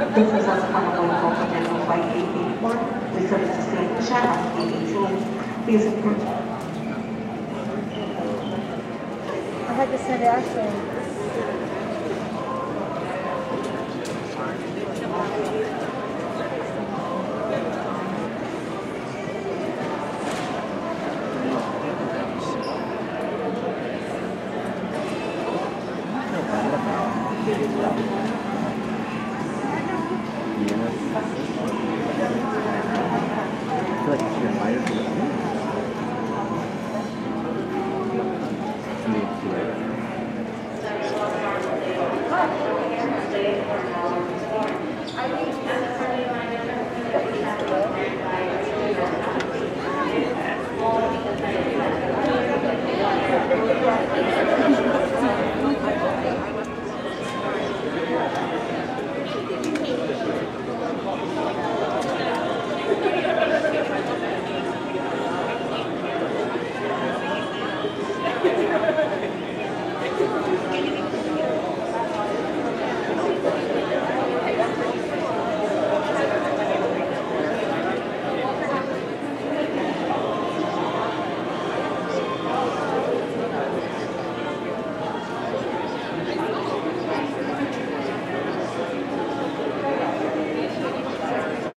This is us coming over for General Flight 881. We service the same channel 882. Please approve. I had to send it actually.